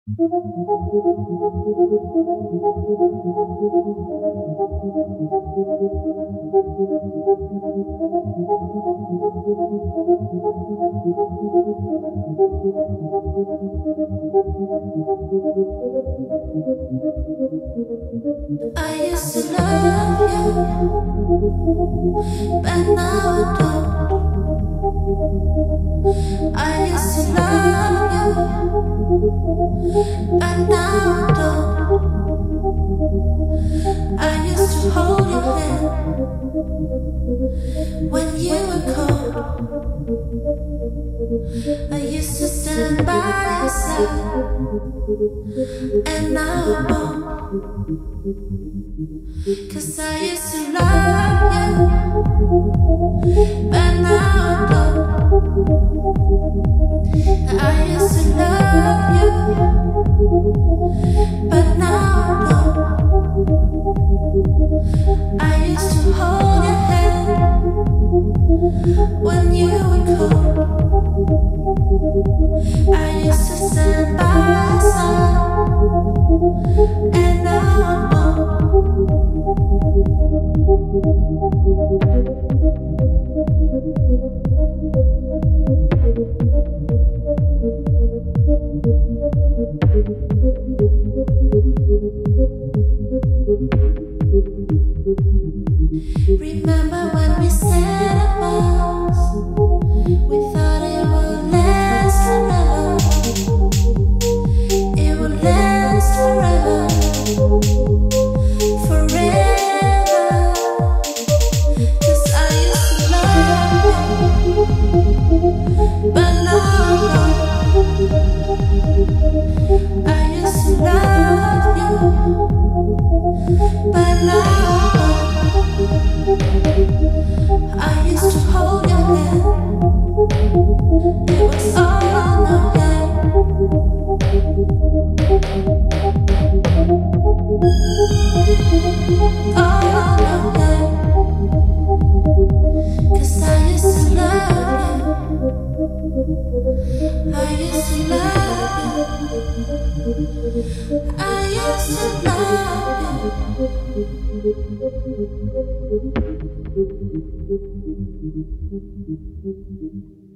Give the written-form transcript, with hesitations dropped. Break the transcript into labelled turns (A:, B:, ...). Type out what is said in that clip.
A: I used to love you, but now I don't. I used to love you, but now I don't. I used to hold your hand when you were cold. I used to stand by your side, and now I won't. 'Cause I used to love you, but now I don't. I used to love you, but now I don't. I used to hold your hand when you were cold. I used to stand by your side, and now I won't. Remember when we said it was, we thought it would last forever. It would last forever, forever. 'Cause I used to love you, but now I don't. I used to love you, but now I don't. I used to hold your hand. It was all on the hand. All on the hand. 'Cause I used to love you. I used to love you. I used to love you.